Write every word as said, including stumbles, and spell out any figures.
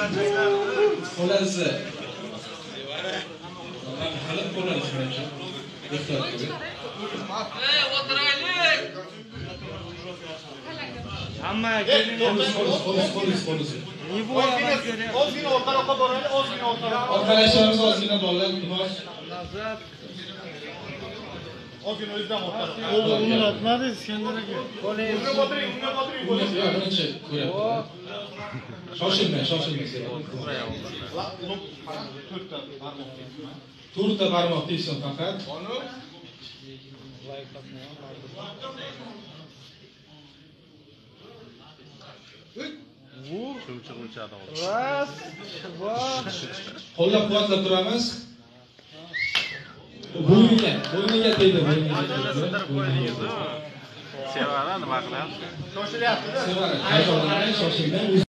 Xolasi. Hali qo'lasi menimcha. Ehtiyot qiling. Ey, o'tiraylik. Hamma keling. Qo'lis, qo'lis, qo'lis, qo'lis, qo'lis. Ozgina orqaroqqa boraylik, ozgina orqaroqqa. Orqalashamiz, ozgina bolalar, iltimos. Ozgina o'zidan orqaroqqa. Uni otmadi Iskandar aka. Unga botiring, unga botiring bo'ling. Yo'q, birinchi ko'ryapti. Shoshilmang, shoshilmang. to'rtta barmoq. To'rtta barmoq tegsin faqat. Ras, va Qo'llab-quvvatlab turamiz. Bo'yniga, bo'yniga tegdi, bo'yniga. Sevara nima qiladi? Shoshilyapti-da. Sevara, hayajonlanmang, shoshilmang.